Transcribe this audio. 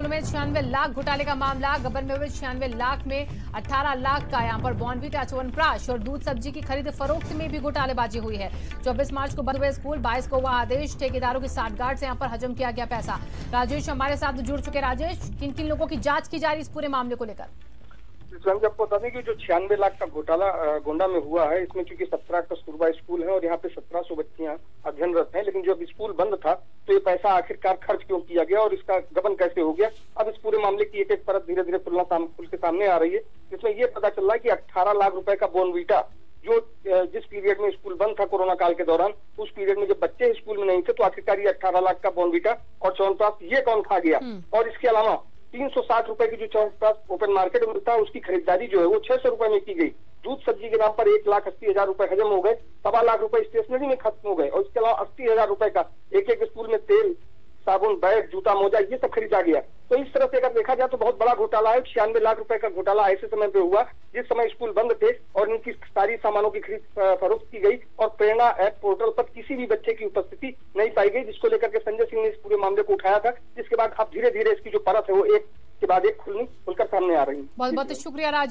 में 96 लाख घोटाले का मामला। गबन में हुए 96 लाख में 18 लाख का यहाँ पर बॉर्नवीटा, च्यवनप्राश और दूध सब्जी की खरीद फरोख्त में भी घोटालेबाजी हुई है। 24 मार्च को बंद हुए स्कूल, 22 को हुआ आदेश। ठेकेदारों की साठगांठ से यहाँ पर हजम किया गया पैसा। राजेश हमारे साथ जुड़ चुके। राजेश, किन किन लोगों की जांच की जा रही इस पूरे मामले को लेकर? आपको बता दें कि जो 96 लाख का घोटाला गोंडा में हुआ है, इसमें चूंकि 17 कस्तूरबा स्कूल है और यहाँ पे 1700 बच्चियां अध्ययनरत हैं, लेकिन जब स्कूल बंद था तो ये पैसा आखिरकार खर्च क्यों किया गया और इसका गबन कैसे हो गया? अब इस पूरे मामले की एक एक परत धीरे धीरे खुल के सामने आ रही है। इसमें ये पता चल रहा है कि 18 लाख रुपए का बॉर्नवीटा, जो जिस पीरियड में स्कूल बंद था कोरोना काल के दौरान, उस पीरियड में जब बच्चे स्कूल में नहीं थे तो आखिरकार ये 18 लाख का बॉर्नवीटा और च्यवनप्राश ये कौन खा गया? और इसके अलावा 360 रुपए की जो च्यवनप्राश ओपन मार्केट में मिलता है, उसकी खरीदारी जो है वो 600 रुपए में की गई। दूध सब्जी के नाम पर 1,80,000 रुपए हजम हो गए। 1.25 लाख रुपए स्टेशनरी में खत्म हो गए और इसके अलावा 80,000 रुपए का एक एक स्कूल में तेल, साबुन, बैग, जूता, मोजा, ये सब खरीदा गया। तो इस तरह से अगर देखा जाए तो बहुत बड़ा घोटाला है। 96 लाख रुपए का घोटाला ऐसे समय पे हुआ जिस समय स्कूल बंद थे और इनकी सारी सामानों की खरीद फरोख्त की गई और प्रेरणा ऐप पोर्टल पर किसी भी बच्चे की उपस्थिति नहीं पाई गई, जिसको लेकर के संजय सिंह ने इस पूरे मामले को उठाया था। जिसके बाद अब धीरे धीरे इसकी जो परत है वो एक के बाद एक खुलकर सामने आ रही है। बहुत बहुत शुक्रिया राज।